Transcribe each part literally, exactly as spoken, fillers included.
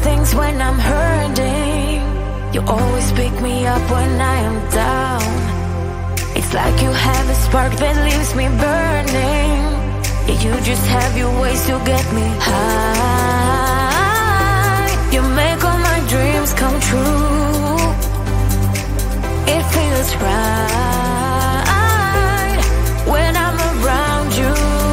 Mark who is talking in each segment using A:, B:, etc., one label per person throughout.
A: things when I'm hurting. You always pick me up when I am down. It's like you have a spark that leaves me burning. Yeah, you just have your ways to get me high. You make all my dreams come true. It feels right when I'm around you.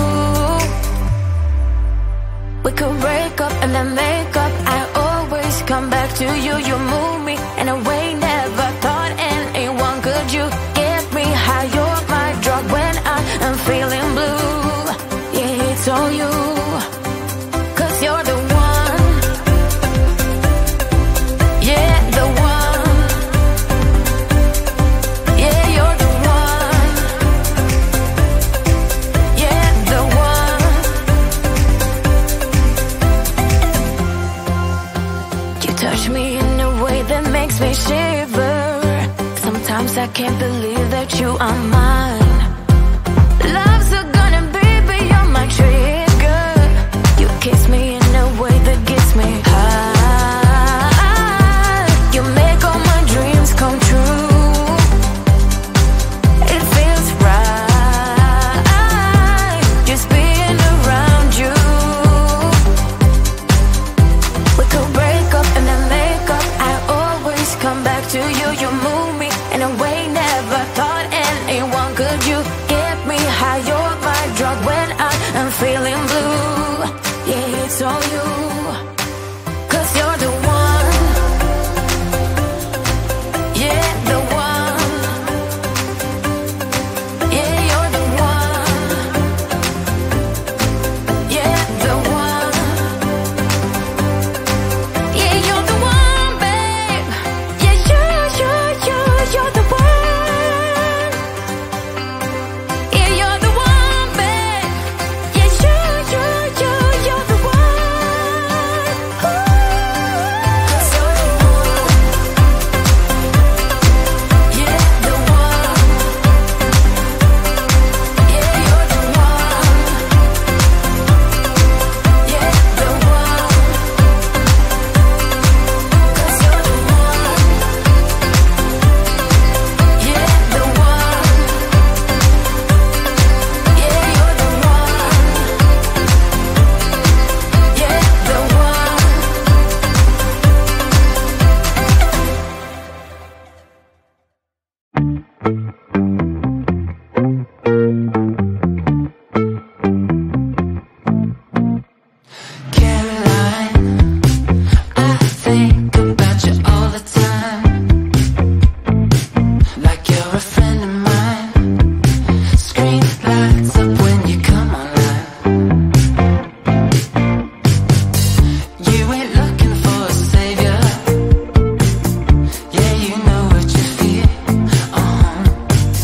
A: We could break up and then make up. I always come back to you. You move me in a way never thought anyone could. You get me high. You're my drug when I am feeling blue. Yeah, it's all you, 'cause you're the one. Yeah, the one. Yeah, you're the one. Yeah, the one. You touch me in a way that makes me shiver. Sometimes I can't believe that you are mine. Love's a gun and baby, you're my trigger. You kiss me in a way that gets me high. You make all my dreams come true. It feels right just being around you. We could break up and then make up. I always come back to you. You move me in a way never thought anyone could. You get me high. You're my drug when I am feeling blue. Yeah, it's all you, 'cause you're the one. Yeah, the one. Yeah, you're the one. Yeah, the one. Yeah, you're the one, babe. Yeah, you, you, you, you're the one. Yeah, you're the one, babe. Yeah, you, you, you, you're the one. Ooh. 'Cause you're the one. Yeah, the one. Yeah, you're the one. Yeah, the one. 'Cause you're the one. Yeah, the one. Yeah, you're the one. Yeah, the one. Caroline, I think about you all the time, like you're a friend of mine. Screen lights up when you come online. You ain't looking for a savior. Yeah, you know what you feel. Uh-huh.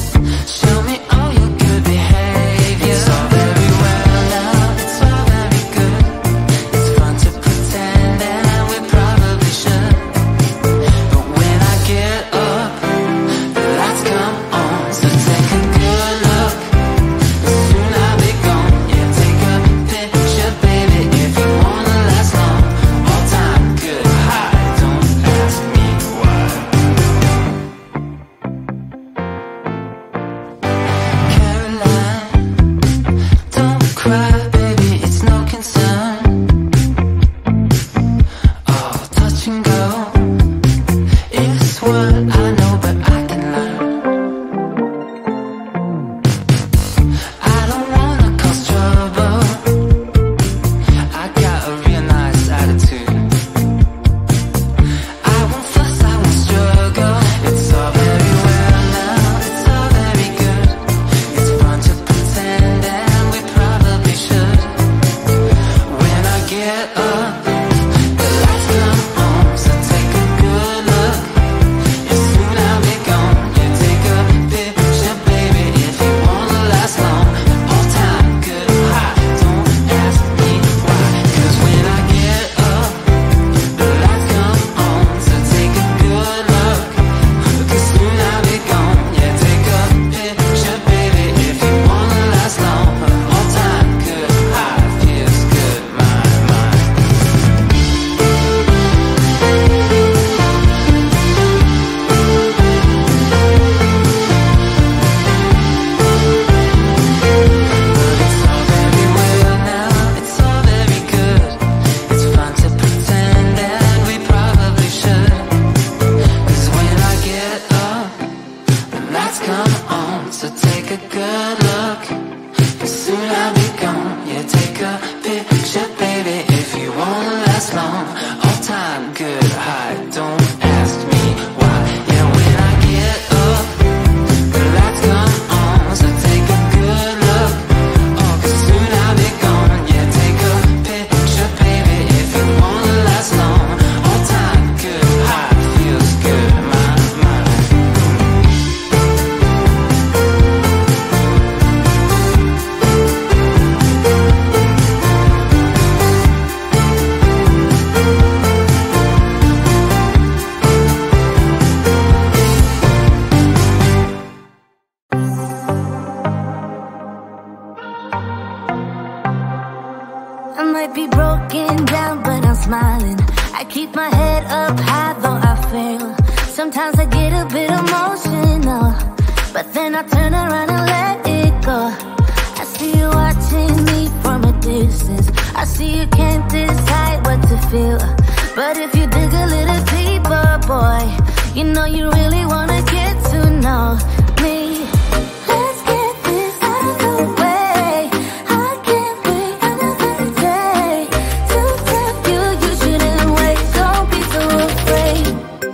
A: might be broken down, but I'm smiling. I keep my head up high, though I fail. Sometimes I get a bit emotional, but then I turn around and let it go. I see you watching me from a distance. I see you can't decide what to feel, but if you dig a little deeper, boy, you know you really wanna get to know me. Let's get this out of the way. I can't wait another day to tell you you shouldn't wait. Don't be so afraid.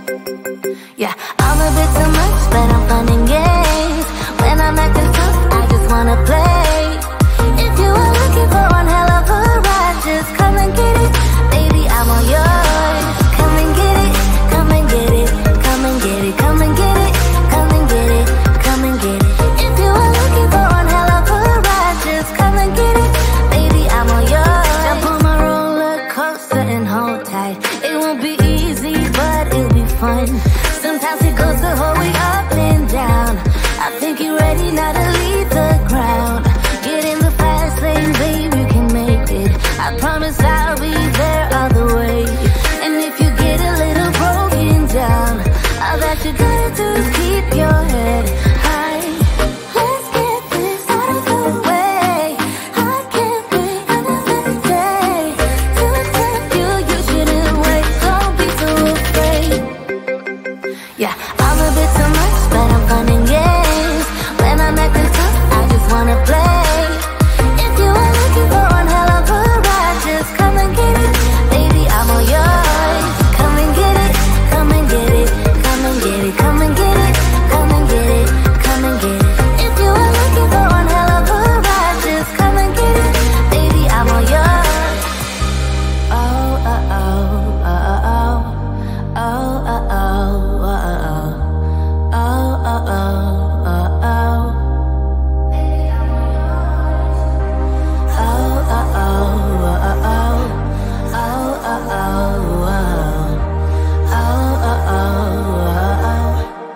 A: Yeah, I'm a bit too much, but I'm fun and games. When I'm acting tough, I just wanna play. If you are looking for one hell of a ride, just come and get it. Baby, I'm all yours. Come and get it, come and get it, come and get it, come and get it, come and get it, come and get it. If you are looking for one hell of a ride, just come and get it. Baby, I'm all yours. Jump on my roller coaster and hold tight. It won't be easy, but it'll be fun. Sometimes it goes the whole way up and down. I think you're ready now to leave the ground. Get in the fast lane, babe, you can make it. I promise I'll be there all the way. And if you get a little broken down, all that you gotta do is keep your head high. Let's get this out of the way. I can't wait another day to tell you you shouldn't wait. Don't be so afraid. Yeah, I'm a bit too much, but I'm fun and games. When I'm acting tough, I just wanna play. If you are looking for one hell of a ride, just come and get it. Baby, I'm all yours. Come and get it, come and get it, come and get it, come and get it, come and get it, come and get it. If you are looking for one hell of a ride, just come and get it. Baby, I'm all yours. Oh, oh, oh, oh, oh, oh, oh, oh, oh, oh. Oh, oh, oh, oh, oh. Oh, oh, oh, oh, oh. Oh, oh, oh, oh. Oh, oh, oh, oh.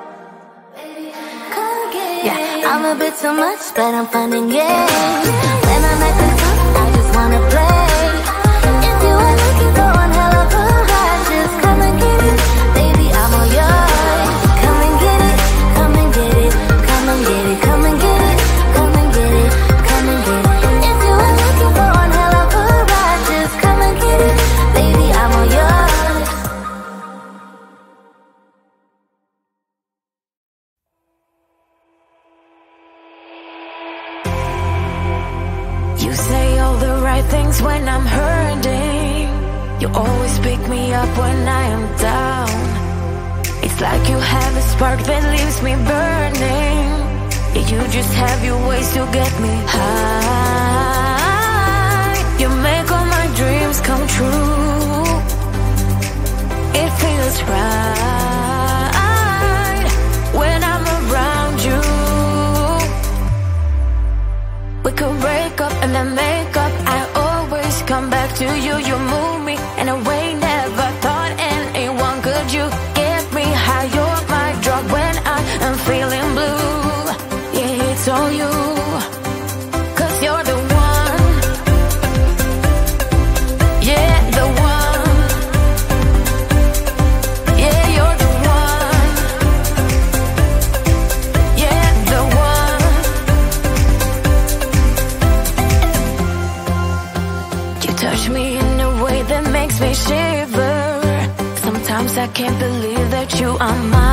A: Yeah, I'm a bit too much, but I'm fun and games. When I'm acting tough, I just wanna play. If you are looking for one hell of a ride, just come and get it. Baby, I'm all yours. Come and get it, come and get it, come and get it, come and get it, come and get it, come and get it. If you are looking for one hell of a ride, just come and get it. Baby, I'm all yours. You say all the right things when I'm hurting. You always pick me up when I am down. It's like you have a spark that leaves me burning. Yeah, you just have your ways to get me high. You make all my dreams come true. It feels right when I'm around you. We could break up and then make up. I always come back to you. You move me in a way never thought anyone could. You get me high, you're my drug when I am feeling blue. Yeah, it's all you, 'cause you're the one. Yeah, the one. Yeah, you're the one. Yeah, the one. You touch me in a way that makes me shiver. Sometimes I can't believe that you are mine.